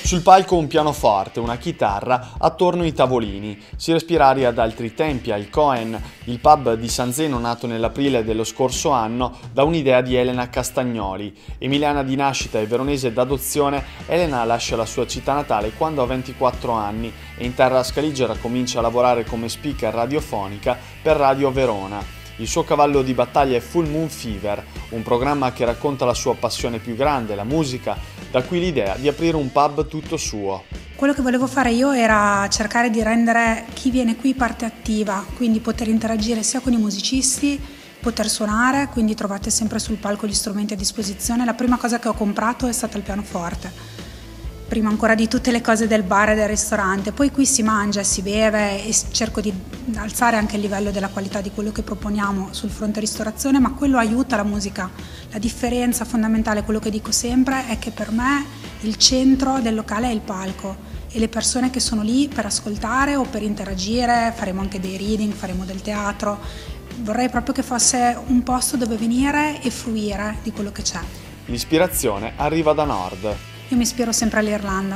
Sul palco un pianoforte, una chitarra, attorno i tavolini. Si respira aria d'altri tempi al Cohen, il pub di San Zeno nato nell'aprile dello scorso anno da un'idea di Elena Castagnoli. Emiliana di nascita e veronese d'adozione, Elena lascia la sua città natale quando ha 24 anni e in terra scaligera comincia a lavorare come speaker radiofonica per Radio Verona. Il suo cavallo di battaglia è Full Moon Fever, un programma che racconta la sua passione più grande, la musica, da qui l'idea di aprire un pub tutto suo. Quello che volevo fare io era cercare di rendere chi viene qui parte attiva, quindi poter interagire sia con i musicisti, poter suonare, quindi trovate sempre sul palco gli strumenti a disposizione. La prima cosa che ho comprato è stata il pianoforte, prima ancora di tutte le cose del bar e del ristorante. Poi qui si mangia, si beve e cerco di alzare anche il livello della qualità di quello che proponiamo sul fronte ristorazione, ma quello aiuta la musica. La differenza fondamentale, quello che dico sempre, è che per me il centro del locale è il palco e le persone che sono lì per ascoltare o per interagire. Faremo anche dei reading, faremo del teatro. Vorrei proprio che fosse un posto dove venire e fruire di quello che c'è. L'ispirazione arriva da nord. Io mi ispiro sempre all'Irlanda,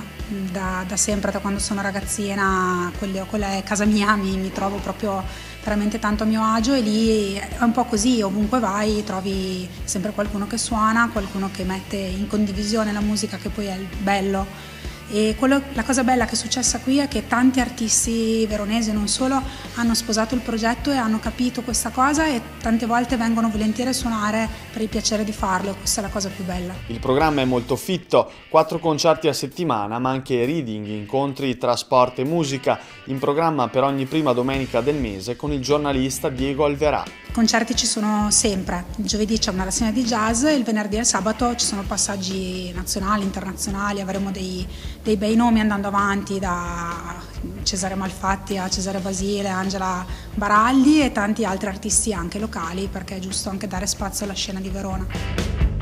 da sempre, da quando sono ragazzina, quella è casa mia, mi trovo proprio veramente tanto a mio agio e lì è un po' così, ovunque vai trovi sempre qualcuno che suona, qualcuno che mette in condivisione la musica, che poi è il bello. E la cosa bella che è successa qui è che tanti artisti veronesi, non solo, hanno sposato il progetto e hanno capito questa cosa e tante volte vengono volentieri a suonare per il piacere di farlo. Questa è la cosa più bella. Il programma è molto fitto, 4 concerti a settimana, ma anche reading, incontri tra sport e musica, in programma per ogni prima domenica del mese con il giornalista Diego Alverà. Concerti ci sono sempre, il giovedì c'è una rassegna di jazz, il venerdì e il sabato ci sono passaggi nazionali, internazionali, avremo dei bei nomi andando avanti, da Cesare Malfatti a Cesare Basile, Angela Baraldi e tanti altri artisti anche locali, perché è giusto anche dare spazio alla scena di Verona.